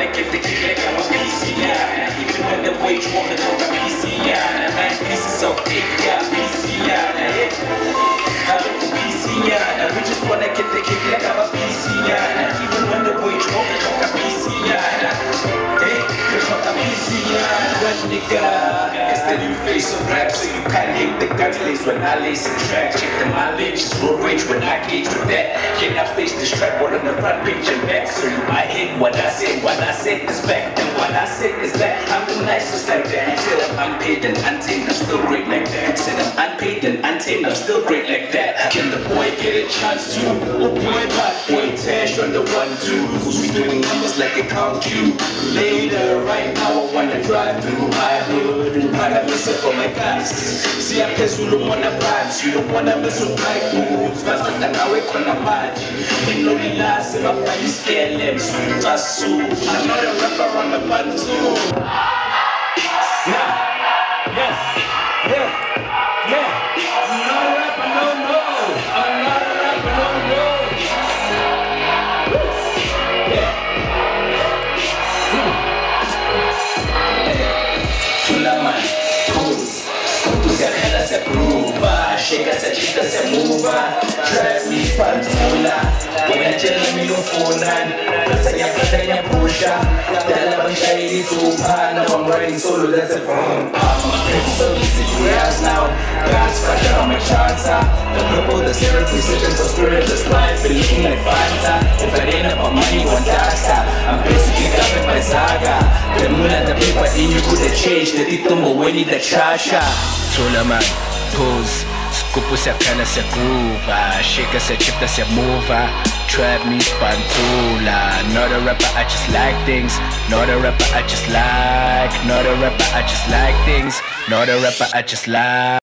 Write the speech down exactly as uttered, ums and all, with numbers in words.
wanna get the kick like I'm a P C, yeah. Even when the wage won't talk a P C, yeah. Nine pieces of cake, yeah, P C, yeah. I look P C, yeah. We just wanna get the kick like I'm a P C, yeah. Even when the wage won't talk a P C, yeah. Hey, you're not a P C, yeah. One nigga, it's the new face of rap, so you can't hate the guns lace when I lace a track. Check the mileage, it's road rage when I gauge with that. Can I face this track, one on the front page and back? So you might hate what I say, what I said is back. And what I said is that I'm the nicest like that. Said I'm unpaid and untamed, I'm still great like that. Said I'm unpaid and untamed, I'm still great like that. Can the boy get a chance to? Oh boy, bad boy, Tash on the one two. Who's we doing numbers like a count you? Later, right now I wanna drive through my hood and I miss it for my guys. See, I guess you don't wanna vibes, you don't wanna mess with my moves. That's what I wake on the match. You know the last and I'm not scared lips. That's so. I'm not a rapper on the button too. Yeah, yeah, yeah, yeah. I'm not a rapper, no, no. I'm not a rapper, no, no. Yeah. Sulaman, cruise. Scusa hela se prova. Chega se chita se mova. Drive me pantula. When I tell me you phone Saya katanya pusha Dalam syairi Tuhan Now I'm writing solo, that's a phone It's so easy to realize now God's factor on my charts The purple, the syrup, recipients of spiritless life Been looking like Fanta If I ain't about money, one dasa I'm basically covered by saga The mula, the paper, in you could have changed The titumbo, when you the chasha Sulaman, pose Skupu sa kana sa groove Shake sa chipta sa move Trap me Pantula. Not a rapper, I just like things. Not a rapper, I just like. Not a rapper, I just like things. Not a rapper, I just like.